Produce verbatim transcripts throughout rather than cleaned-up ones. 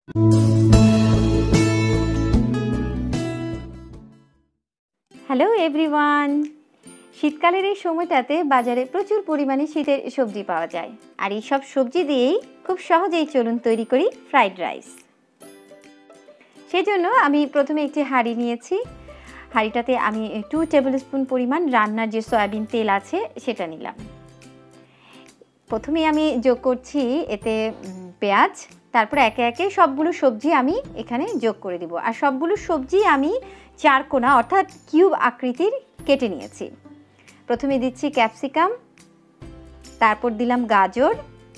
Hello everyone, শীতকালের এই সময়টাতে বাজারে প্রচুর পরিমাণে শীতের সবজি পাওয়া যায়। আর এই সব সবজি দিয়েই খুব সহজেই চলুন তৈরি করি ফ্রাইড রাইস। সেই জন্য আমি প্রথমে একটি হাঁড়ি নিয়েছি। হাঁড়িটাতে আমি টু টেবিল স্পুন পরিমাণ রান্নার যে সয়াবিন তেল আছে সেটা নিলাম। প্রথমে আমি যোগ করছি এতে পেঁয়াজ, তারপর একে একে সবগুলো সবজি আমি এখানে যোগ করে দিব। আর সবগুলো সবজি আমি চার কোনা অর্থাৎ কিউব আকৃতির কেটে নিয়েছি। প্রথমে দিচ্ছি ক্যাপসিকাম, তারপর দিলাম গাজর,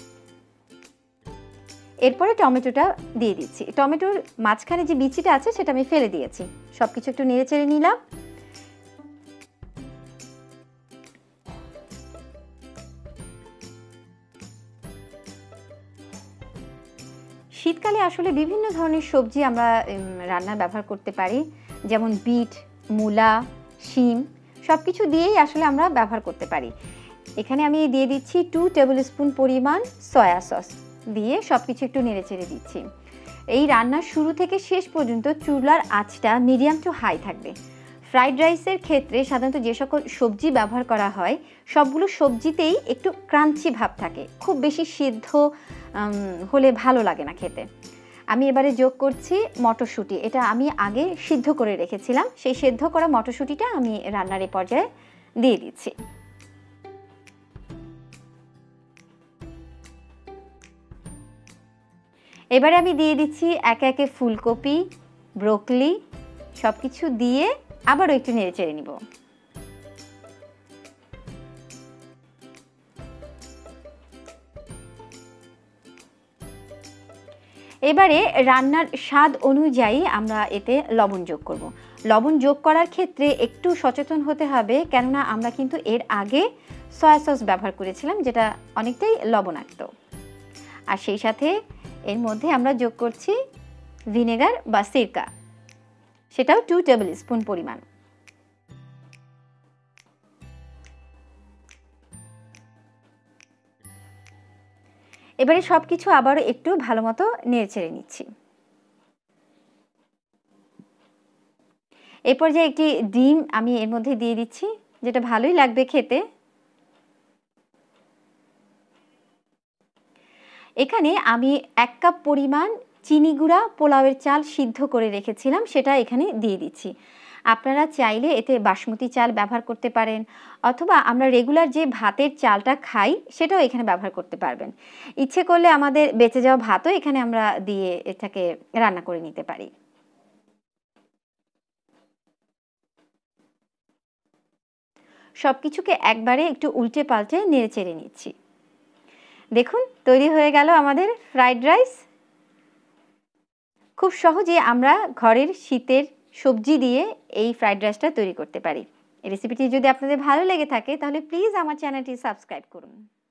এরপরে টমেটোটা দিয়ে দিচ্ছি। টমেটোর মাঝখানে যে বিচিটা আছে সেটা আমি ফেলে দিয়েছি। সব কিছু একটু নেড়ে চেড়ে নিলাম। শীতকালে আসলে বিভিন্ন ধরনের সবজি আমরা রান্নায় ব্যবহার করতে পারি, যেমন বিট, মূলা, শিম সব কিছু দিয়েই আসলে আমরা ব্যবহার করতে পারি। এখানে আমি দিয়ে দিচ্ছি টু টেবিল স্পুন পরিমাণ সয়া সস দিয়ে সব কিছু একটু নেড়ে চেড়ে দিচ্ছি। এই রান্নার শুরু থেকে শেষ পর্যন্ত চুলার আঁচটা মিডিয়াম টু হাই থাকবে। ফ্রাইড রাইসের ক্ষেত্রে সাধারণত যে সকল সবজি ব্যবহার করা হয় সবগুলো সবজিতেই একটু ক্রাঞ্চি ভাব থাকে, খুব বেশি সিদ্ধ হলে ভালো লাগে না খেতে। আমি এবারে যোগ করছি মটরশুঁটি। এটা আমি আগে সিদ্ধ করে রেখেছিলাম, সেই সিদ্ধ করা মটরশুঁটিটা আমি রান্নার এই পর্যায়ে দিয়ে দিচ্ছি। এবারে আমি দিয়ে দিচ্ছি একে একে ফুলকপি, ব্রোকলি সব কিছু দিয়ে আবারও একটু নেড়ে চেড়ে নিব। এবারে রান্নার স্বাদ অনুযায়ী আমরা এতে লবণ যোগ করব। লবণ যোগ করার ক্ষেত্রে একটু সচেতন হতে হবে, কেননা আমরা কিন্তু এর আগে সয়া সস ব্যবহার করেছিলাম যেটা অনেকটাই লবণাক্ত। আর সেই সাথে এর মধ্যে আমরা যোগ করছি ভিনেগার বা সিরকা, সেটাও টু টেবিল স্পুন পরিমাণ। এবারে সব কিছু আবারও একটু ভালো মতো নেড়ে চেড়ে নিচ্ছি। এই পর্যায়ে একটি ডিম আমি এর মধ্যে দিয়ে দিচ্ছি, যেটা ভালোই লাগবে খেতে। এখানে আমি এক কাপ পরিমাণ চিনি গুঁড়া পোলাওয়ের চাল সিদ্ধ করে রেখেছিলাম, সেটা এখানে দিয়ে দিচ্ছি। আপনারা চাইলে এতে বাসমতি চাল ব্যবহার করতে পারেন, অথবা আমরা রেগুলার যে ভাতের চালটা খাই সেটাও এখানে ব্যবহার করতে পারবেন। ইচ্ছে করলে আমাদের বেঁচে যাওয়া ভাতও এখানে আমরা দিয়ে এটাকে রান্না করে নিতে পারি। সব কিছুকে একবারে একটু উল্টে পাল্টে নেড়ে চেড়ে নিচ্ছি। দেখুন তৈরি হয়ে গেল আমাদের ফ্রাইড রাইস। খুব সহজে আমরা ঘরের শীতের সবজি দিয়ে এই ফ্রাইড রাইসটা তৈরি করতে পারি। এই রেসিপিটি যদি আপনাদের ভালো লেগে থাকে তাহলে প্লিজ আমার চ্যানেলটি সাবস্ক্রাইব করুন।